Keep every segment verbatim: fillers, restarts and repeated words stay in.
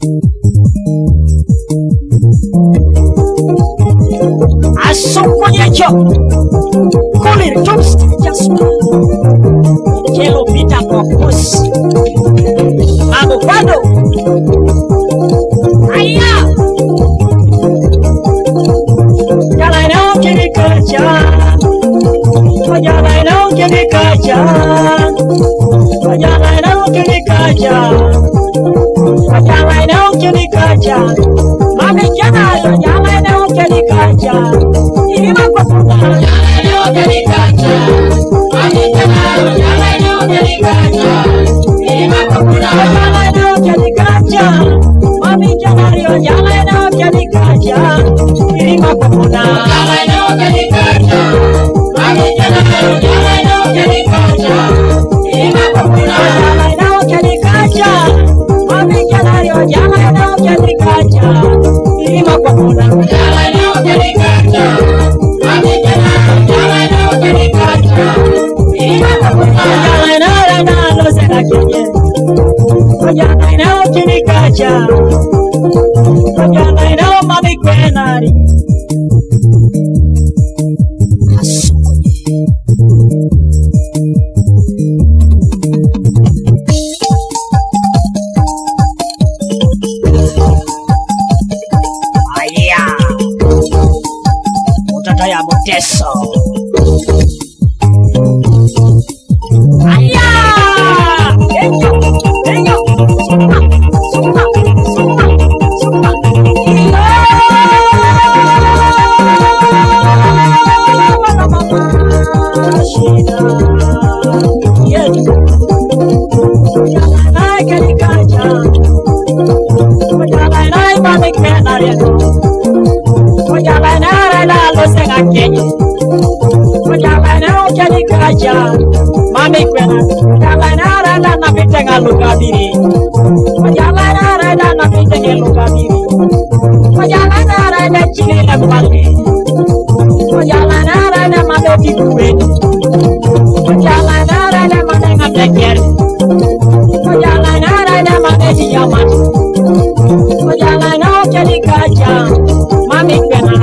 Asokonyekyo kulir jobs jasma kelo vita kokos abukado aya jalan no kiri kerja jalan no kiri kerja jalan no kiri kerja jalan no kiri kerja mami jalan jalan no kiri kerja ini mah populer jalan no kiri kerja mami jalan jalan no kiri kerja ini mah populer jalan no kiri kerja mami jalan jalan no kiri kerja ini mah populer jalan no kiri kerja mami jalan jalan no kiri kerja ini mah populer jalan no kiri kerja mami jalan jalan no kiri kerja ini mah populer jalan no kiri kerja mami jalan jalan no kiri kerja ini mah populer jalan no rana lo serakinya jalan no kiri kerja jalan no mami kwenari Deso aya enyo enyo suka suka suka suka shida yedu jalan kali kaca jalan mami kenari jalan lalu sengakenye jalan kali kaca mami kwena jalan arana na bitenga lugabiri jalan arana na bitenga lugabiri jalan arana chile la kwale jalan arana mami tikuwe jalan arana mami ngateker jalan arana mami diaman jalan kali kaca mami kwena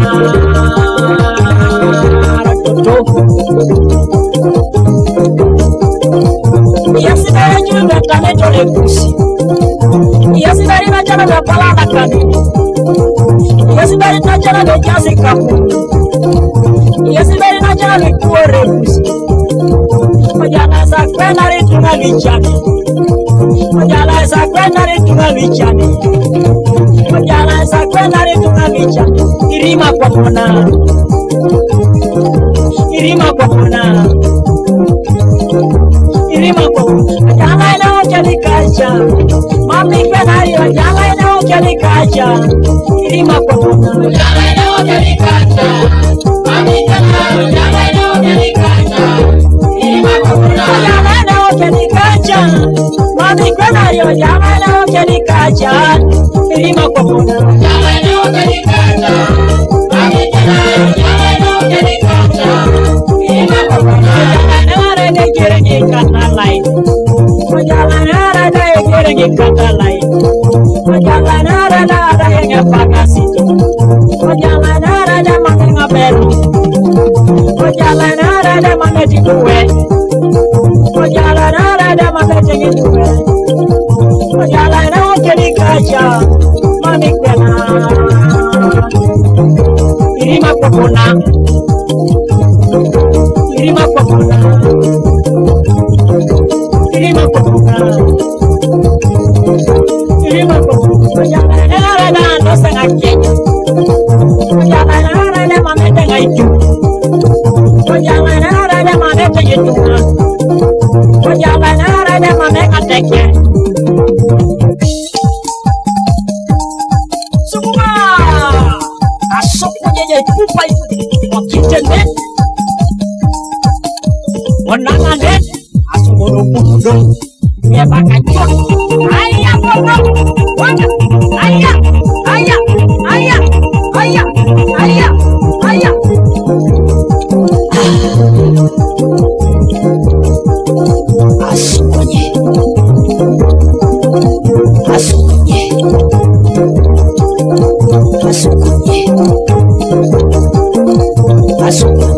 Yes, very good. That can it all pussy. Yes, very much of the palata can. Yes, very much of the jazzy cup. Yes, very much of the poor pussy. Majana is a granary to a lichani. Majana is a granary to a lichani. Majana is a granary to a lichani. Irima Popona. Irima Popona. Irima Popona. Jalan no kali kaca. Mami kenari jalan no kali kaca. Irima Popona. Jalan no kali kaca. Mami kenari jalan no kali kaca. Irima Popona. Jalan no kali kaca. Mami kenari jalan no kali kaca. Irima Popona. Jalan no kali kaca. Mami kenari jalan no kali kaca. Irima Popona. Jalan no kali kata lain, jalan ada yang kiri kata lain, jalan ada yang pagasi, jalan ada mana ngaberu, jalan ada mana diduwe, jalan ada mana jadi duwe, jalan kiri kaca, mami kena, Irima Popona, Irima Popona. Irima Popona, Irima Popona, jalan ada no sengakenye, jalan ada mami tengah itu, jalan ada mami tengah itu, jalan ada mami kateknya. Semua asok punya jadi kupai, makin deh, menangan deh. Bodoh-bodoh, dia pakai cok. Ayah bodoh, bodoh. Ayah, ayah, ayah, ayah, ayah, ayah. Asuknya, asuknya. Yesu